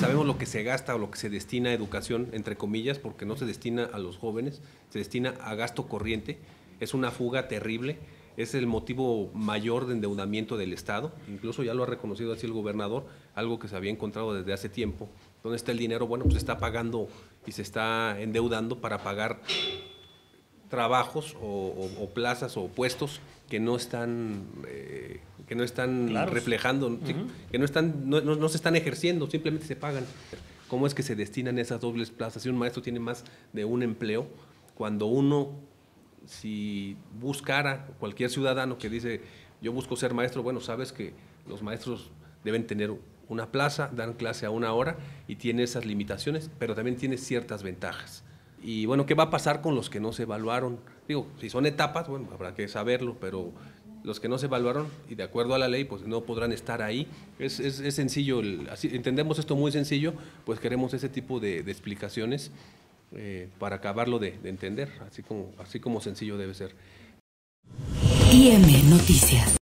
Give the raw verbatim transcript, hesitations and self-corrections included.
sabemos lo que se gasta o lo que se destina a educación, entre comillas, porque no se destina a los jóvenes, se destina a gasto corriente. Es una fuga terrible, es el motivo mayor de endeudamiento del Estado, incluso ya lo ha reconocido así el gobernador, algo que se había encontrado desde hace tiempo. ¿Dónde está el dinero? Bueno, pues se está pagando y se está endeudando para pagar trabajos o, o, o plazas o puestos que no están eh, que no están Claros. reflejando, uh-huh. que no están no, no, no se están ejerciendo, simplemente se pagan. ¿Cómo es que se destinan esas dobles plazas? Si un maestro tiene más de un empleo, cuando uno, si buscara cualquier ciudadano que dice yo busco ser maestro, bueno, sabes que los maestros deben tener una plaza, dan clase a una hora y tiene esas limitaciones, pero también tiene ciertas ventajas. Y bueno, ¿qué va a pasar con los que no se evaluaron? Digo, si son etapas, bueno, habrá que saberlo, pero los que no se evaluaron y de acuerdo a la ley, pues no podrán estar ahí. Es, es, es sencillo, el, así, entendemos esto muy sencillo, pues queremos ese tipo de, de explicaciones eh, para acabarlo de, de entender, así como, así como sencillo debe ser. I M Noticias.